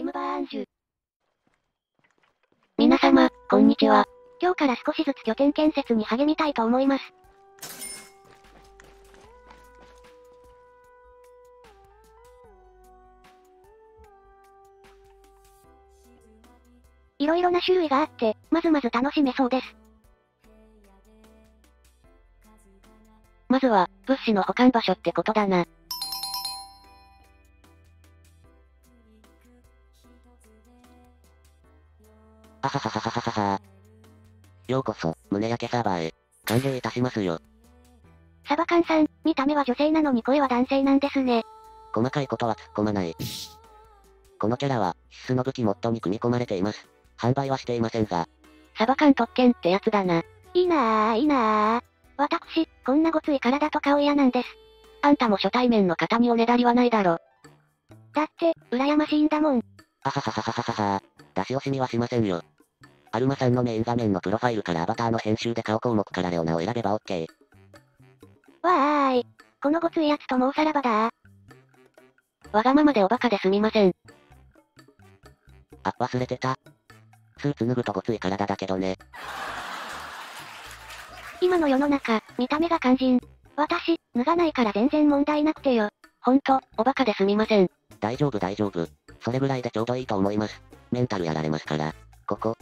ムバーンジュ。皆様、こんにちは。今日から少しずつ拠点建設に励みたいと思います。いろいろな種類があって、まず楽しめそうです。 まずは、物資の保管場所ってことだな。あははははははは。ようこそ、胸焼けサーバーへ、歓迎いたしますよ。 サバカンさん、見た目は女性なのに声は男性なんですね。 細かいことは突っ込まない。このキャラは、必須の武器モッドに組み込まれています。販売はしていませんが。 サバカン特権ってやつだな。 いいなぁ、いいなぁ。私、こんなごつい体と顔嫌なんです。 あんたも初対面の方におねだりはないだろ。 だって、羨ましいんだもん。 あははははははは。出し惜しみはしませんよ。アルマさんのメイン画面のプロファイルからアバターの編集で顔項目からレオナを選べば OK。 わーい。このごついやつともうさらばだー。 わがままでおバカですみません。あ、忘れてた。スーツ脱ぐとごつい体だけどね。 今の世の中、見た目が肝心。私、脱がないから全然問題なくてよ。 ほんと、おバカですみません。大丈夫大丈夫。それぐらいでちょうどいいと思います。メンタルやられますから。ここ。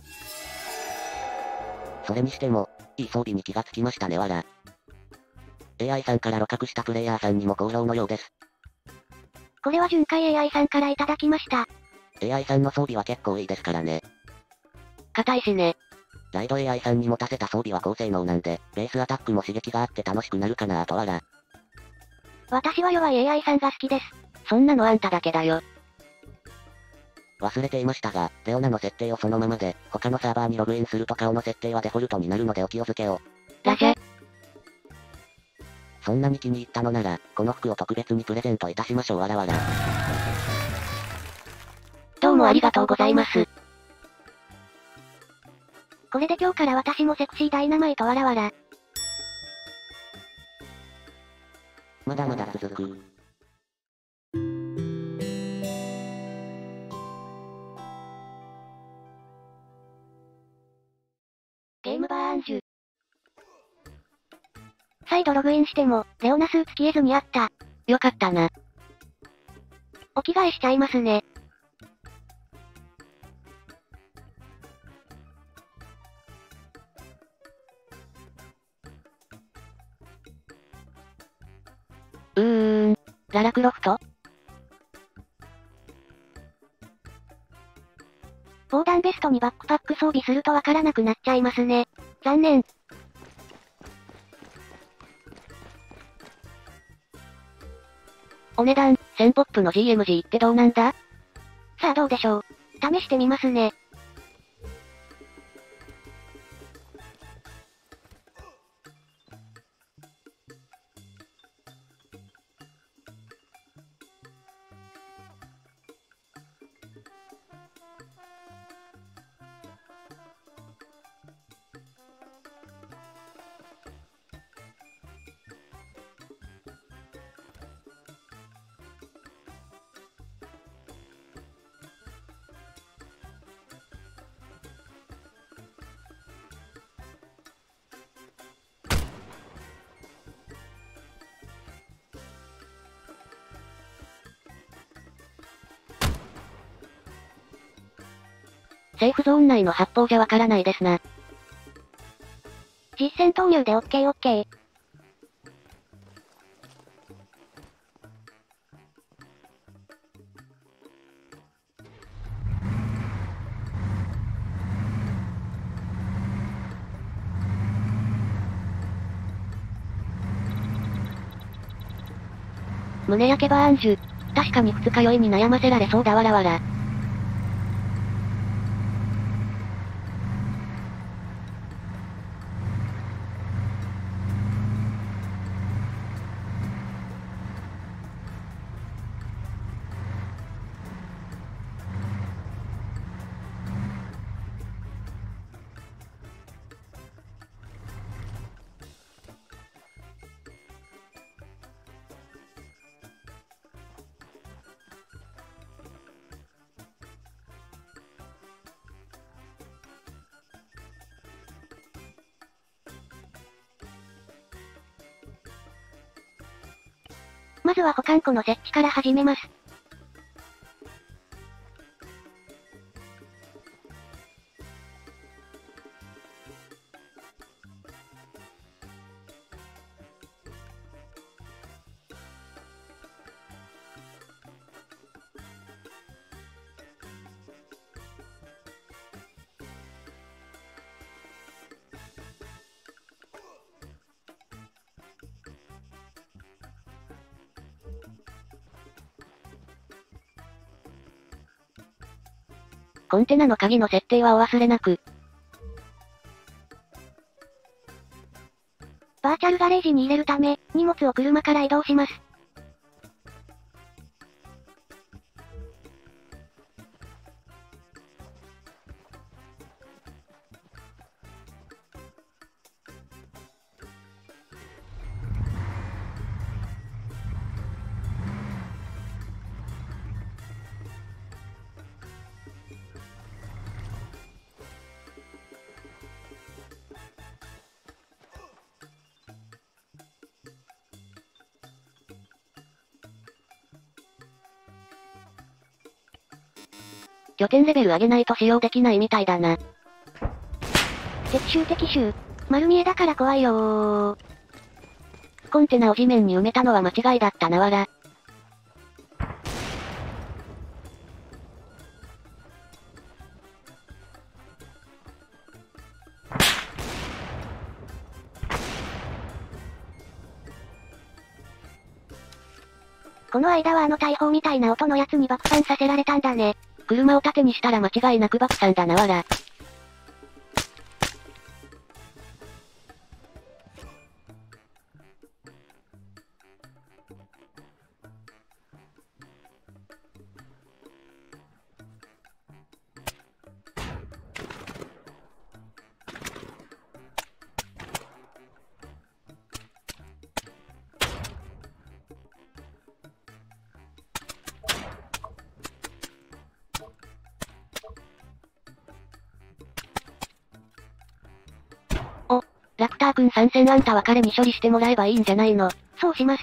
それにしても、いい装備に気がつきましたねわら。AI さんから露獲したプレイヤーさんにも好評のようです。 これは巡回 AI さんからいただきました。 AI さんの装備は結構いいですからね。 硬いしね。 ライド AI さんに持たせた装備は高性能なんで、ベースアタックも刺激があって楽しくなるかなとわら。 私は弱い AI さんが好きです。 そんなのあんただけだよ。忘れていましたが、レオナの設定をそのままで、他のサーバーにログインすると顔の設定はデフォルトになるのでお気をつけを。 ラジャ。 そんなに気に入ったのなら、この服を特別にプレゼントいたしましょうわらわら。 どうもありがとうございます。これで今日から私もセクシーダイナマイトわらわら。 まだまだ続く。 ゲームバーンジュ。再度ログインしても、レオナスーツ消えずにあった。 よかったな。 お着替えしちゃいますね。 ララクロフト？ 防弾ベストにバックパック装備するとわからなくなっちゃいますね。残念。 お値段、1000ポップの GMG ってどうなんだ？ さあどうでしょう。試してみますね。 セーフゾーン内の発砲じゃわからないですな。 実戦投入で OK。 胸焼けバーンジュ。確かに二日酔いに悩ませられそうだわらわら。 まずは保管庫の設置から始めます。 コンテナの鍵の設定はお忘れなく。 バーチャルガレージに入れるため、荷物を車から移動します。 拠点レベル上げないと使用できないみたいだな。 敵襲。丸見えだから怖いよー。 コンテナを地面に埋めたのは間違いだったなわら。 この間は大砲みたいな音のやつに爆散させられたんだね。 車を盾にしたら間違いなく爆散だなわら。ラプターくん参戦あんたは彼に処理してもらえばいいんじゃないの。 そうします。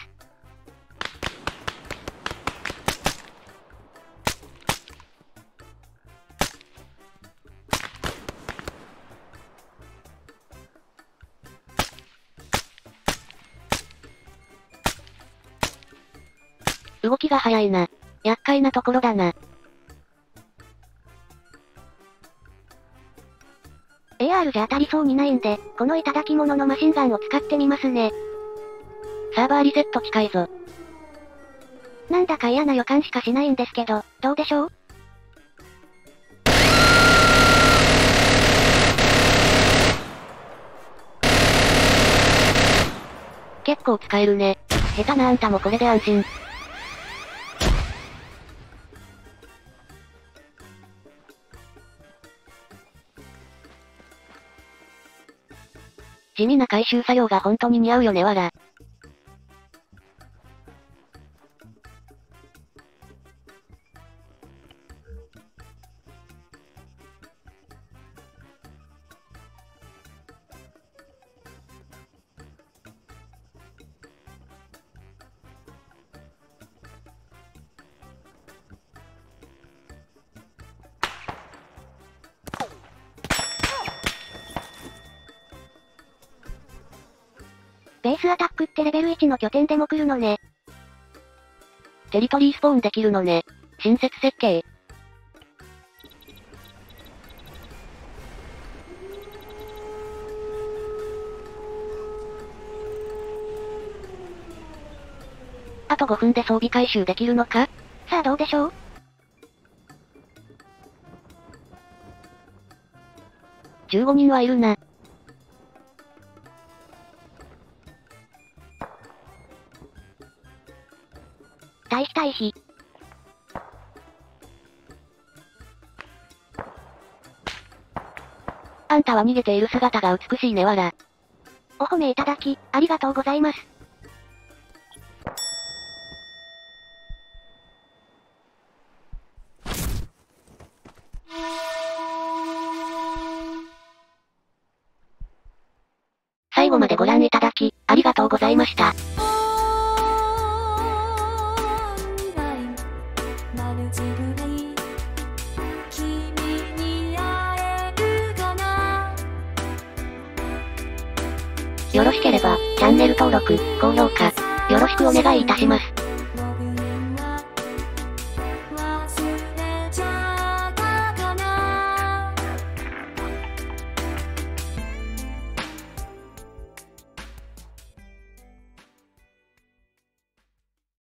動きが早いな。厄介なところだな。 AR じゃ当たりそうにないんで、この頂き物のマシンガンを使ってみますね。 サーバーリセット近いぞ。 なんだか嫌な予感しかしないんですけど、どうでしょう？ 結構使えるね。下手なあんたもこれで安心。地味な回収作業が本当に似合うよねわら。 ベースアタックってレベル1の拠点でも来るのね。 テリトリースポーンできるのね。新設設計。あと5分で装備回収できるのか？ さあどうでしょう？ 15人はいるな。 退避。 あんたは逃げている姿が美しいねわら。 お褒めいただき、ありがとうございます。 最後までご覧いただき、ありがとうございました。 ろしければ、チャンネル登録、高評価、よろしくお願いいたします。